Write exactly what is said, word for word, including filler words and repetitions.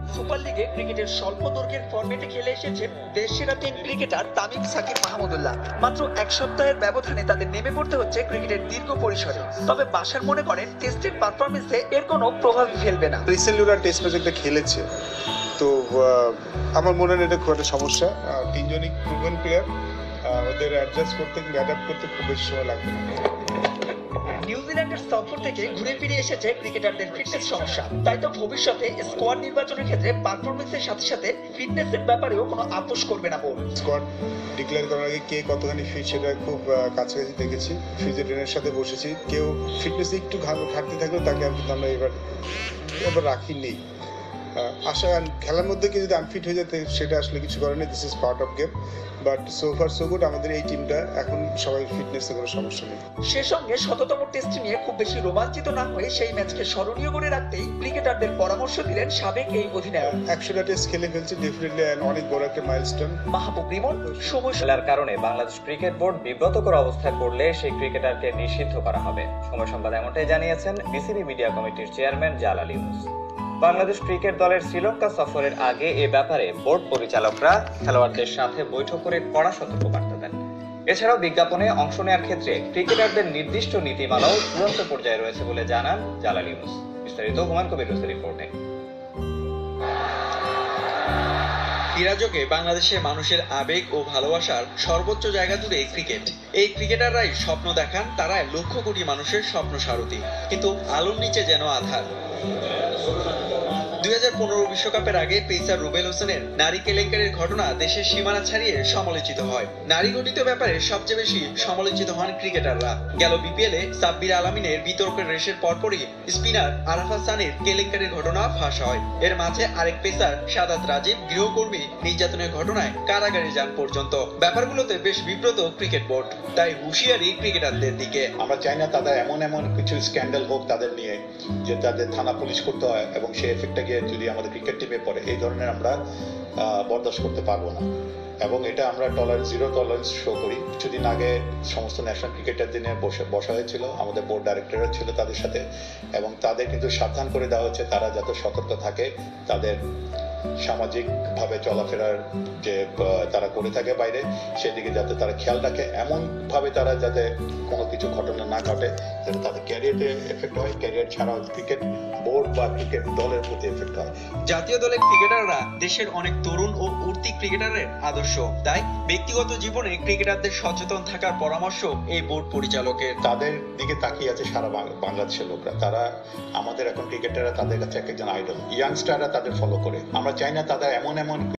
Super লিগে ক্রিকেটের স্বল্প দৈর্ঘ্যের ফরম্যাটে খেলে এসেছেন দেশসেরা তিন ক্রিকেটার তামিম, সাকিব, মাহমুদুল্লাহ। মাত্র এক সপ্তাহের ব্যবধানে তাদের নেমে পড়তে হচ্ছে ক্রিকেটের দীর্ঘ পরিসরে। তবে বাশার মনে করেন টেস্টের পারফরমেন্সে এর কোনো প্রভাবই ফেলবে না। রিসেন্টলি ওরা টেস্ট ম্যাচে খেলেছে, তো আমার মনে হয় এটা খুব একটা সমস্যা। তিনজনই প্রুভেন প্লেয়ার, ওদের অ্যাডজাস্ট করতে অ্যাডাপ্ট করতে খুব বেশি সময় লাগবে না। নিউজিল্যান্ডের সফর থেকে ঘুরে ফিরে এসেছে ক্রিকেটারদের ফিটনেস সমস্যা। তাই তো ভবিষ্যতে স্কোয়াড নির্বাচনের ক্ষেত্রে পারফরমেন্সের সাথে সাথে ফিটনেসের ব্যাপারেও কোনো আপোষ করবে না বোর্ড। স্কোয়াড ডিক্লেয়ার করার আগে কে কতখানি ফিট সেটা খুব কাছাকাছি দেখেছি। ফিজিওট্রেনারের সাথে বসেছি, কেউ ফিটনেসে একটু ঘাটতি থাকলেও তাকে কিন্তু আমরা এবার এবার রাখি নেই। আশা খেলার মধ্যে কেউ যদি আনফিট হয়ে যেতে সেটা আসলে কিছু করে নেই। This is part of game, but so far so good. আমাদের এই টিমটা এখন সবাই ফিটনেসে কোনো সমস্যা নেই। সে সঙ্গে শততম টেস্ট নিয়ে খুব বেশি রোমাঞ্চিত না হয়ে সেই ম্যাচকে স্মরণীয় করে রাখতেই ক্রিকেটারদের পরামর্শ দিলেন সাবেক এই অধিনায়ক। একশোটা টেস্ট খেলে ফেলছে, ডেফিনেটলি অনেক বড় একটা মাইলস্টোন। মাহবুব রিমন, সময় খেলার কারণে বাংলাদেশ ক্রিকেট বোর্ড বিব্রতকর অবস্থায় পড়লে সেই ক্রিকেটারকে নিষিদ্ধ করা হবে। সময় সংবাদ এমনটাই জানিয়েছেন বিসিবি মিডিয়া কমিটির চেয়ারম্যান জালাল ইউনুস। বাংলাদেশ ক্রিকেট দলের শ্রীলঙ্কা সফরের আগে এ ব্যাপারে বোর্ড পরিচালকরা খেলোয়াড়দের সাথে বৈঠক করে কড়া সতর্কবার্তা দেন। এছাড়াও বিজ্ঞাপনে অংশ নেওয়ার ক্ষেত্রে ক্রিকেটারদের নির্দিষ্ট নীতিমালাও চূড়ান্ত পর্যায়ে রয়েছে বলে জানান জালাল ইউনুস। বিস্তারিত হুমায়ুন কবির রিপোর্টে। ক্রীড়াজগতে বাংলাদেশের মানুষের আবেগ ও ভালোবাসার সর্বোচ্চ জায়গা জুড়ে ক্রিকেট। এই ক্রিকেটাররাই স্বপ্ন দেখান, তারা লক্ষ কোটি মানুষের স্বপ্ন সারথি। কিন্তু আলোর নিচে যেন আঁধার। দুই হাজার পনেরো বিশ্বকাপের আগে পেসার রুবেল হোসেনের নারী কেলেঙ্কারির ঘটনা দেশের সীমানা ছাড়িয়ে সমালোচিত হয়। নারী গঠিত ব্যাপারে সবচেয়ে বেশি সমালোচিত হন ক্রিকেটাররা। গেল বিপিএল এ সাব্বির আলমিনের বিতর্কের রেশের পরপরই স্পিনার আরাফাত সানির কেলেঙ্কারির ঘটনা ফাঁস হয়। এর মাঝে আরেক পেসার সাদাত রাজীব গৃহকর্মী নির্যাতনের ঘটনায় কারাগারে যান পর্যন্ত। ব্যাপারগুলোতে বেশ বিব্রত ক্রিকেট বোর্ড, তাই হুঁশিয়ারি ক্রিকেটারদের দিকে। আমরা চাই না তাদের এমন এমন কিছু স্ক্যান্ডাল হোক তাদের নিয়ে, যে তাদের থানা পুলিশ করতে হয় এবং সেই এফেক্টটা গিয়ে যদি আমাদের ক্রিকেট টিমে পড়ে, এই ধরনের আমরা বরদাস্ত করতে পারবো না। এবং এটা আমরা টলারেন্স জিরো টলারেন্স শো করি। কিছুদিন আগে সমস্ত ন্যাশনাল ক্রিকেটারদের নিয়ে বসে বসা হয়েছিল, আমাদের বোর্ড ডাইরেক্টররা ছিল তাদের সাথে, এবং তাদের কিন্তু সাবধান করে দেওয়া হচ্ছে তারা যাতে সতর্ক থাকে, তাদের সামাজিকভাবে চলাফেরার যে তারা করে থাকে বাইরে সেদিকে যাতে তারা খেয়াল রাখে, এমন ভাবে তারা যাতে কোনো কিছু ঘটনা না ঘটে যাতে তাদের ক্যারিয়ারে এফেক্ট হয়, ক্যারিয়ার ছাড়াও ক্রিকেট বোর্ড বা ক্রিকেট দলের প্রতি এফেক্ট হয়। জাতীয় দলের ক্রিকেটাররা দেশের অনেক তরুণ ও উঠতি ক্রিকেটারের আদর্শ, তাই ব্যক্তিগত জীবনে ক্রিকেটারদের সচেতন থাকার পরামর্শ এই বোর্ড পরিচালকের। তাদের দিকে তাকিয়ে আছে সারা বাংলাদেশের লোকরা। তারা আমাদের এখন ক্রিকেটাররা তাদের কাছে এক একজন আইডল, ইয়াংস্টাররা তাদের ফলো করে। আমরা চাই না তাদের এমন এমন